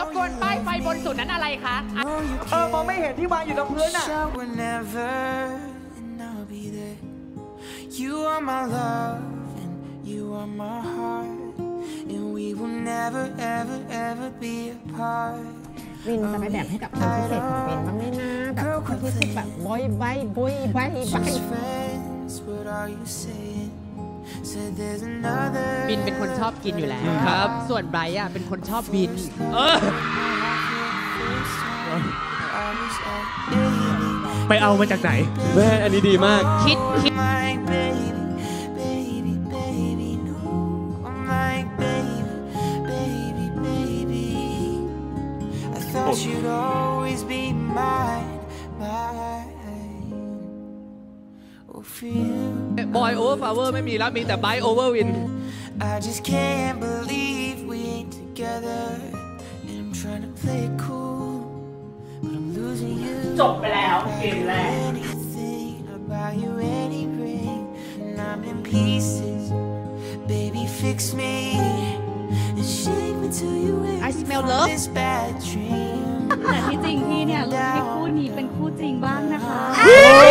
กนป้ายไฟบนสุดนั้นอะไรคะมองไม่เห็นที่วางอยู่ตรงพื้นน่ะ You are my love and you are my heart and we will never ever ever be apart วินจะไปแบบให้กับคนพิเศษของวินบ้างไหมนะแบบคนที่คือแบบบอยใบบินเป็นคนชอบกินอยู่แล้วครับส่วนไบรท์อ่ะเป็นคนชอบบินไปเอามาจากไหนแม่อันนี้ดีมากคิดบอยโอเวอร์ฟลาเวอร์ไม่มีแล้วมีแต่ไบโอเวอร์วินจบไปแล้วเกมแรกI smell love แต่ที่จริงพี่เนี่ยรู้ให้คู่นี้เป็นคู่จริงบ้างนะคะ